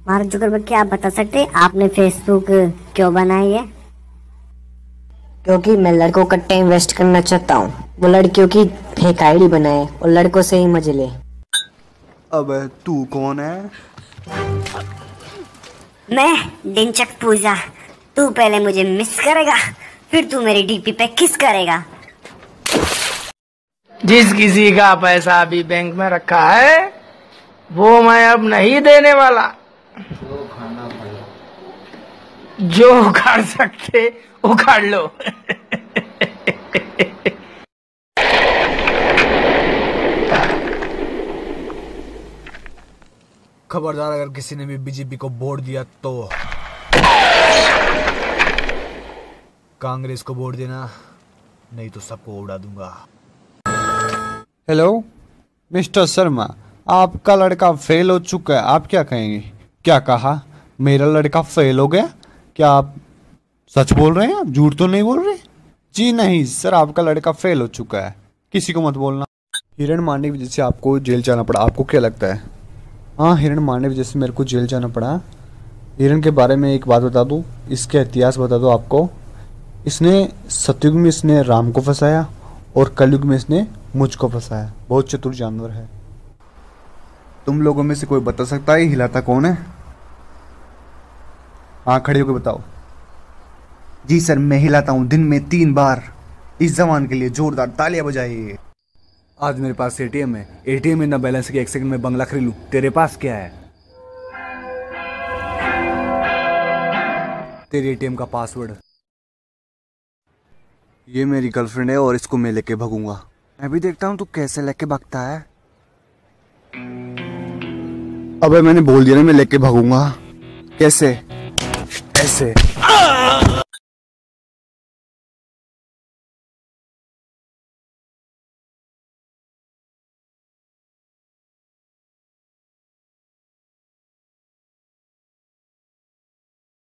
Mark Zuckerberg, क्या आप बता सकते हैं आपने फेसबुक क्यों बनाई है? क्योंकि मैं लड़कों का टाइम वेस्ट करना चाहता हूँ। वो लड़कियों की फेक आईडी बनाए और लड़कों से ही मजे ले। अबे तू कौन है? मैं दिनचक पूजा। तू पहले मुझे मिस करेगा, फिर तू मेरी डीपी पे किस करेगा। जिस किसी का पैसा अभी बैंक में रखा है वो मैं अब नहीं देने वाला। जो उखाड़ सकते उखाड़ लो। खबरदार, अगर किसी ने भी बीजेपी को वोट दिया तो कांग्रेस को वोट देना, नहीं तो सबको उड़ा दूंगा। हेलो मिस्टर शर्मा, आपका लड़का फेल हो चुका है, आप क्या कहेंगे? क्या कहा? मेरा लड़का फेल हो गया? क्या आप सच बोल रहे हैं? आप झूठ तो नहीं बोल रहे? जी नहीं सर, आपका लड़का फेल हो चुका है, किसी को मत बोलना। हिरण मारने की वजह से आपको जेल जाना पड़ा, आपको क्या लगता है? हाँ, हिरण मारने की वजह से मेरे को जेल जाना पड़ा। हिरण के बारे में एक बात बता दूँ, इसका इतिहास बता दूँ आपको। इसने सतयुग में इसने राम को फंसाया और कलयुग में इसने मुझको फंसाया। बहुत चतुर जानवर है। तुम लोगों में से कोई बता सकता है हिलाता कौन है? हाँ, खड़े होकर बताओ। जी सर, मैं हिलाता हूँ दिन में 3 बार। इस जवान के लिए जोरदार तालियां बजाइए। आज मेरे पास एटीएम है, एटीएम में ना बैलेंस के 1 सेकंड में बंगला खरीद लूं। तेरे पास क्या है? तेरे एटीएम का पासवर्ड। ये मेरी गर्लफ्रेंड है और इसको मैं लेके भागूंगा। मैं भी देखता हूँ तू कैसे लेके भागता है। अबे मैंने बोल दिया ना, मैं लेके भागूंगा। कैसे? ऐसे।